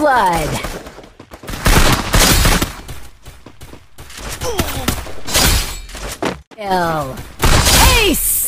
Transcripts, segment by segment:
blood. Kill. Ace!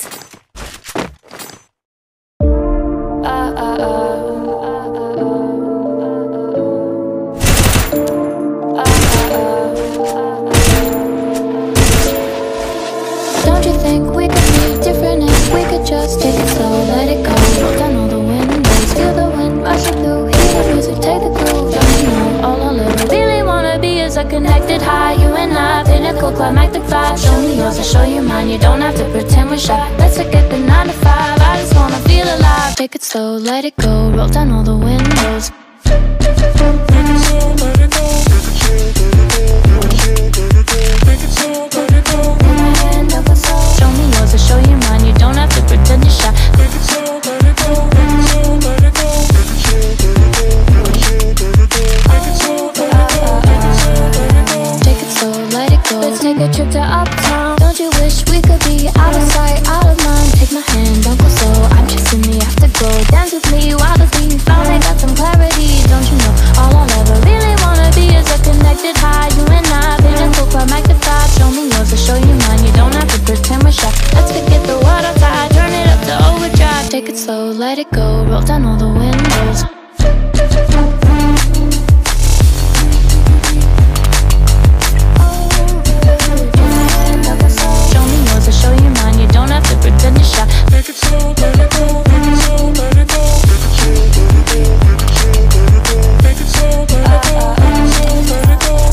Don't you think we could be different if we could just take it slow, let it go, roll down all the windows, feel the wind rushing through, hear the music, take the groove. Don't you know all I ever really wanna be is a connected high, you and I, pinnacle, climactic vibe. Show me yours, I'll show you mine, you don't have to pretend we're shy. Let's forget the 9 to 5, I just wanna feel alive. Take it slow, let it go, roll down all the windows. Show me yours, I'll show you mine, you don't have to pretend you're shy. Take it slow, let it go, let it go, take it slow, let it go. Let's take a trip to uptown. Don't you wish we could be out of sight, out of mind? Take my hand, don't go slow, I'm chasing the afterglow. Dance with me while the beat finally got some clarity. Don't you know all I'll ever really wanna be is a connected high, you and I, pinnacle, climactic vibe. Show me yours, I'll show you mine, you don't have to pretend we're shy. Let's forget the world outside, turn it up to overdrive. Take it slow, let it go, roll down all the windows. Show me yours, I'll show you mine, you don't have to pretend you're shy. Take it slow, let it go, take it slow, let it go, take it slow, let it go, let it go.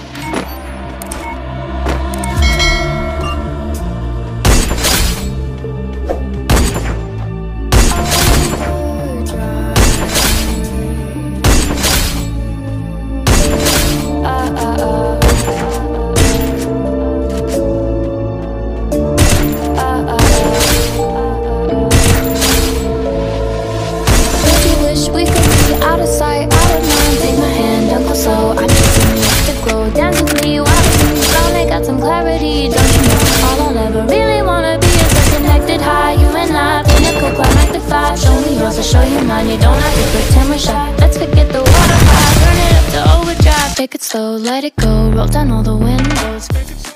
Out of sight, out of mind, take my hand, don't go slow, I'm chasing the afterglow. Dance with me while the beat finally got some clarity. Don't you know all I'll ever really wanna be is a connected high, you and I, pinnacle, climactic vibe. Show me yours, I'll show you mine, you don't have to pretend we're shy. Let's forget the water high, turn it up to overdrive. Take it slow, let it go, roll down all the windows.